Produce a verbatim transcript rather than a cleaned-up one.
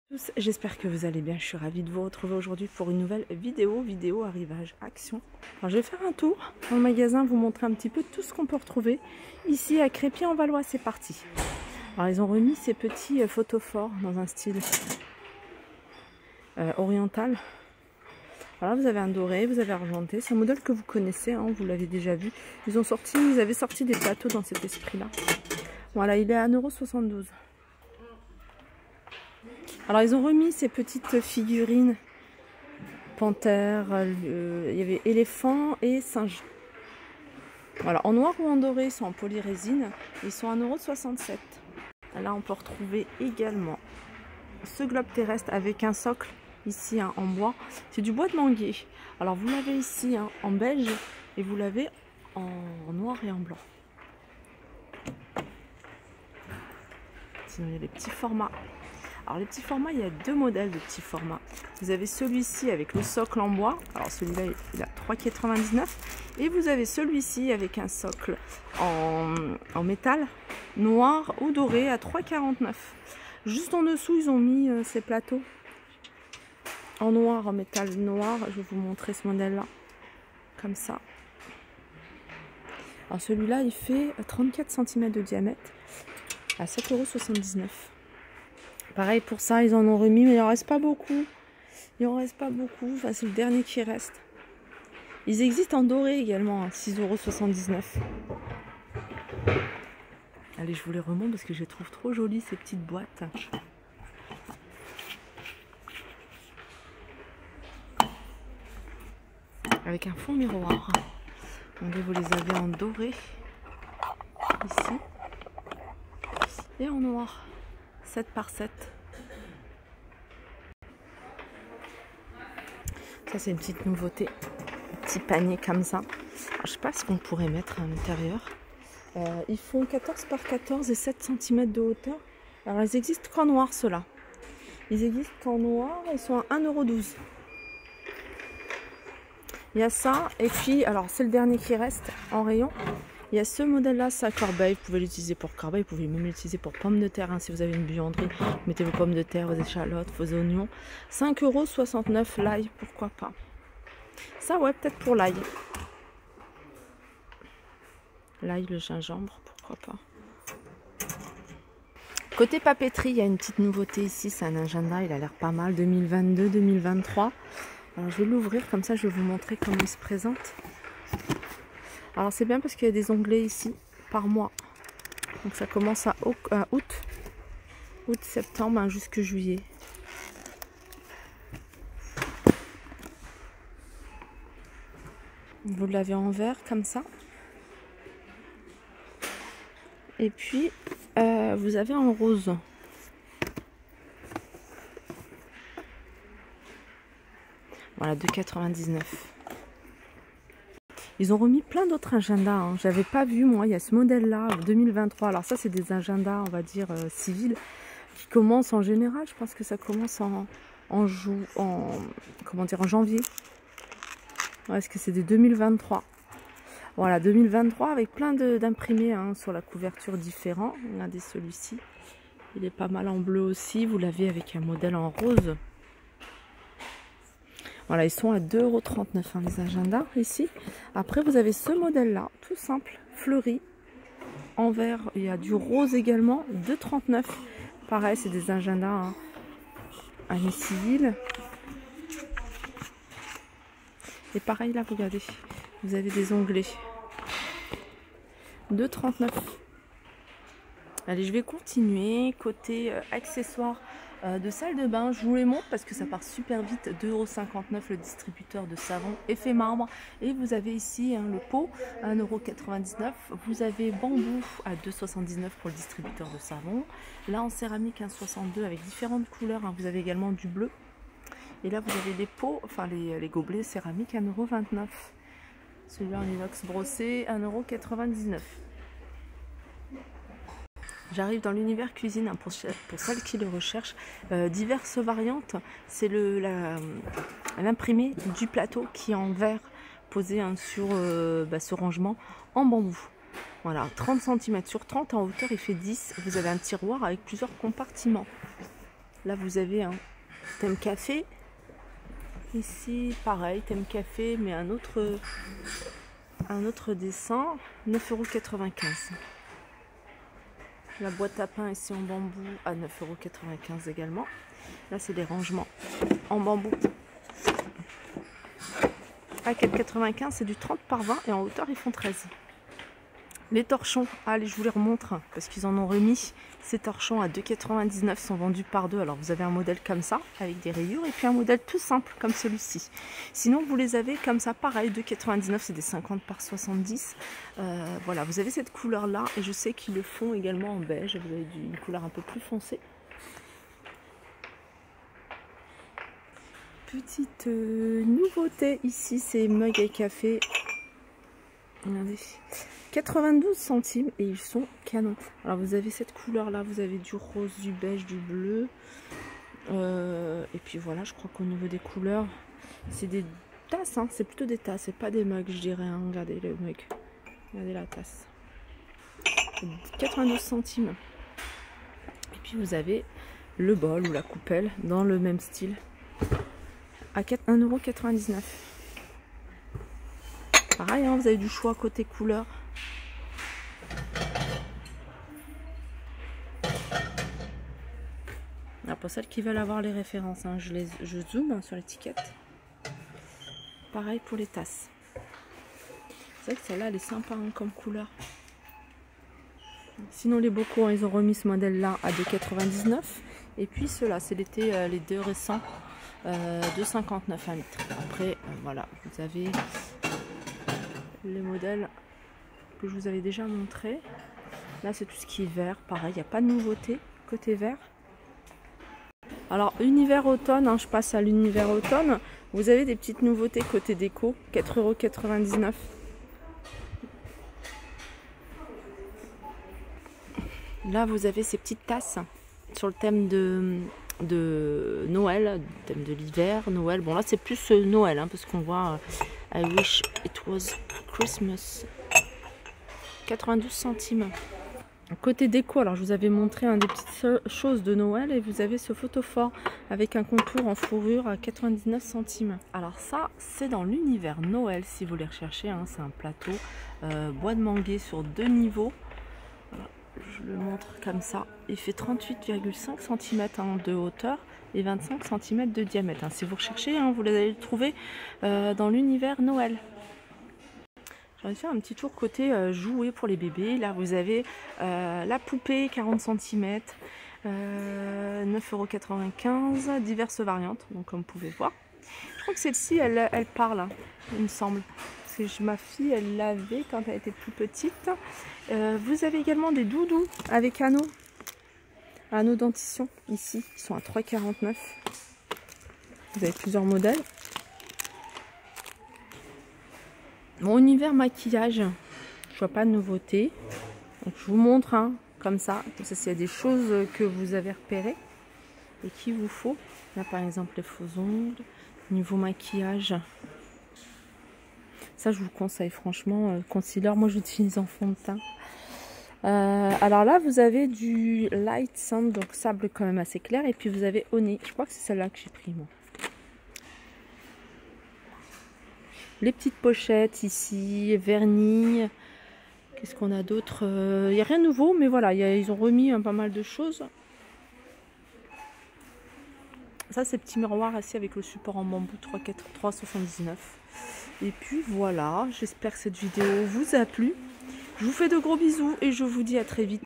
Tous, j'espère que vous allez bien, je suis ravie de vous retrouver aujourd'hui pour une nouvelle vidéo, vidéo arrivage action. Alors je vais faire un tour dans le magasin, vous montrer un petit peu tout ce qu'on peut retrouver ici à Crépy-en-Valois, c'est parti. Alors ils ont remis ces petits euh, photophores dans un style euh, oriental. Voilà, vous avez un doré, vous avez argenté, c'est un modèle que vous connaissez, hein, vous l'avez déjà vu. Ils ont sorti, ils avaient sorti des plateaux dans cet esprit-là. Voilà, il est à un euro soixante-douze. Alors ils ont remis ces petites figurines panthère, euh, il y avait éléphant et singe. Voilà, en noir ou en doré, ils sont en polyrésine, ils sont à un euro soixante-sept. Là on peut retrouver également ce globe terrestre avec un socle ici hein, en bois. C'est du bois de manguier. Alors vous l'avez ici hein, en beige et vous l'avez en noir et en blanc. Sinon il y a des petits formats. Alors les petits formats, il y a deux modèles de petits formats. Vous avez celui-ci avec le socle en bois. Alors celui-là, il a trois quatre-vingt-dix-neuf. Et vous avez celui-ci avec un socle en, en métal noir ou doré à trois quarante-neuf. Juste en dessous, ils ont mis euh, ces plateaux en noir, en métal noir. Je vais vous montrer ce modèle-là. Comme ça. Alors celui-là, il fait trente-quatre centimètres de diamètre à sept euros soixante-dix-neuf. Pareil pour ça, ils en ont remis, mais il en reste pas beaucoup. Il en reste pas beaucoup. Enfin, c'est le dernier qui reste. Ils existent en doré également, à six euros soixante-dix-neuf. Allez, je vous les remonte parce que je les trouve trop jolies, ces petites boîtes. Avec un fond miroir. Donc, vous les avez en doré. Ici. Et en noir. sept par sept. Ça c'est une petite nouveauté. Un petit panier comme ça. Alors, je sais pas ce qu'on pourrait mettre à l'intérieur. Euh, ils font quatorze par quatorze et sept centimètres de hauteur. Alors ils existent qu'en noir ceux-là. Ils existent qu'en noir. Ils sont à un euro douze. Il y a ça. Et puis, alors c'est le dernier qui reste en rayon. Il y a ce modèle-là, c'est à corbeille. Vous pouvez l'utiliser pour corbeille, vous pouvez même l'utiliser pour pommes de terre. Hein, si vous avez une buanderie, mettez vos pommes de terre, vos échalotes, vos oignons. cinq euros soixante-neuf l'ail, pourquoi pas. Ça, ouais, peut-être pour l'ail. L'ail, le gingembre, pourquoi pas. Côté papeterie, il y a une petite nouveauté ici. C'est un agenda, il a l'air pas mal. deux mille vingt-deux deux mille vingt-trois. Alors, je vais l'ouvrir, comme ça, je vais vous montrer comment il se présente. Alors c'est bien parce qu'il y a des onglets ici par mois. Donc ça commence à, à août, août, septembre hein, jusque juillet. Vous l'avez en vert comme ça. Et puis euh, vous avez en rose. Voilà, deux quatre-vingt-dix-neuf. Ils ont remis plein d'autres agendas. Hein. J'avais pas vu, moi, il y a ce modèle-là, deux mille vingt-trois. Alors ça, c'est des agendas, on va dire, euh, civils, qui commencent en général. Je pense que ça commence en, en, jou en, comment dire, en janvier. Ouais, est-ce que c'est des deux mille vingt-trois? Voilà, deux mille vingt-trois, avec plein d'imprimés hein, sur la couverture différents. Regardez celui-ci. Il est pas mal en bleu aussi. Vous l'avez avec un modèle en rose. Voilà, ils sont à deux euros trente-neuf hein, les agendas ici. Après, vous avez ce modèle-là, tout simple, fleuri, en vert. Il y a du rose également, deux euros trente-neuf. Pareil, c'est des agendas hein, année civile. Et pareil, là, regardez, vous avez des onglets. deux euros trente-neuf. Allez, je vais continuer. Côté euh, accessoires euh, de salle de bain, je vous les montre parce que ça part super vite. deux euros cinquante-neuf le distributeur de savon effet marbre. Et vous avez ici hein, le pot, un euro quatre-vingt-dix-neuf. Vous avez bambou à deux euros soixante-dix-neuf pour le distributeur de savon. Là en céramique, un euro soixante-deux avec différentes couleurs. Hein. Vous avez également du bleu. Et là, vous avez les pots, enfin les, les gobelets céramiques, un euro vingt-neuf. Celui-là en inox brossé, un euro quatre-vingt-dix-neuf. J'arrive dans l'univers cuisine hein, pour, pour celles qui le recherchent. Euh, diverses variantes. C'est l'imprimé du plateau qui est en verre posé hein, sur euh, bah, ce rangement en bambou. Voilà, trente centimètres sur trente en hauteur, il fait dix. Vous avez un tiroir avec plusieurs compartiments. Là vous avez un thème café. Ici pareil, thème café, mais un autre, un autre dessin, neuf euros quatre-vingt-quinze. La boîte à pain ici en bambou à neuf euros quatre-vingt-quinze également. Là c'est des rangements en bambou. À quatre euros quatre-vingt-quinze, c'est du trente par vingt et en hauteur ils font treize. Les torchons, allez je vous les remontre parce qu'ils en ont remis. Ces torchons à deux euros quatre-vingt-dix-neuf sont vendus par deux. Alors vous avez un modèle comme ça avec des rayures et puis un modèle tout simple comme celui-ci. Sinon vous les avez comme ça pareil, deux euros quatre-vingt-dix-neuf, c'est des cinquante par soixante-dix. Euh, voilà, vous avez cette couleur là et je sais qu'ils le font également en beige. Vous avez une couleur un peu plus foncée. Petite euh, nouveauté ici, c'est mug à café. Regardez, quatre-vingt-douze centimes et ils sont canons. Alors vous avez cette couleur là, vous avez du rose, du beige, du bleu. Euh, et puis voilà, je crois qu'au niveau des couleurs, c'est des tasses, hein, c'est plutôt des tasses, c'est pas des mugs, je dirais. Hein. Regardez le mug, regardez la tasse. quatre-vingt-douze centimes. Et puis vous avez le bol ou la coupelle dans le même style. À un euro quatre-vingt-dix-neuf. Pareil, hein, vous avez du choix côté couleur. Alors pour celles qui veulent avoir les références, hein, je, les, je zoome hein, sur l'étiquette. Pareil pour les tasses. C'est vrai que celle-là, elle est sympa hein, comme couleur. Sinon les bocaux, hein, ils ont remis ce modèle-là à deux euros quatre-vingt-dix-neuf. Et puis ceux-là, c'est l'été, euh, les deux récents. Euh, deux euros cinquante-neuf un litre. Après, euh, voilà, vous avez les modèles que je vous avais déjà montré. Là, c'est tout ce qui est vert. Pareil, il n'y a pas de nouveauté côté vert. Alors, univers automne, hein, je passe à l'univers automne. Vous avez des petites nouveautés côté déco, quatre euros quatre-vingt-dix-neuf. Là, vous avez ces petites tasses sur le thème de... de Noël, thème de l'hiver, Noël. Bon là c'est plus euh, Noël hein, parce qu'on voit euh, I wish it was Christmas. quatre-vingt-douze centimes. Côté déco, alors je vous avais montré un des petites choses de Noël et vous avez ce photophore avec un contour en fourrure à quatre-vingt-dix-neuf centimes. Alors ça c'est dans l'univers Noël si vous les recherchez, hein, c'est un plateau euh, bois de manguier sur deux niveaux. Voilà. Je le montre comme ça. Il fait trente-huit virgule cinq centimètres hein, de hauteur et vingt-cinq centimètres de diamètre. Hein. Si vous recherchez, hein, vous allez le trouver euh, dans l'univers Noël. J'ai envie de faire un petit tour côté euh, jouets pour les bébés. Là, vous avez euh, la poupée quarante centimètres, euh, neuf euros quatre-vingt-quinze, diverses variantes. Donc, comme vous pouvez voir. Je crois que celle-ci, elle, elle parle, hein, il me semble. Ma fille elle l'avait quand elle était plus petite. Euh, vous avez également des doudous avec anneaux anneaux dentition ici qui sont à trois euros quarante-neuf. Vous avez plusieurs modèles. Mon univers maquillage, je vois pas de nouveauté, donc je vous montre hein, comme ça comme ça s'il y a des choses que vous avez repérées et qu'il vous faut. Là par exemple les faux ongles, niveau maquillage. Ça, je vous conseille, franchement, euh, concealer. Moi, j'utilise en fond de teint. Euh, alors là, vous avez du Light Sand, donc sable quand même assez clair. Et puis, vous avez Honey. Je crois que c'est celle-là que j'ai pris, moi. Les petites pochettes ici, vernis. Qu'est-ce qu'on a d'autre? Il euh, n'y a rien de nouveau, mais voilà, y a, ils ont remis hein, pas mal de choses. Ça, c'est petit miroir assis avec le support en bambou trois euros soixante-dix-neuf. Et puis voilà, j'espère que cette vidéo vous a plu. Je vous fais de gros bisous et je vous dis à très vite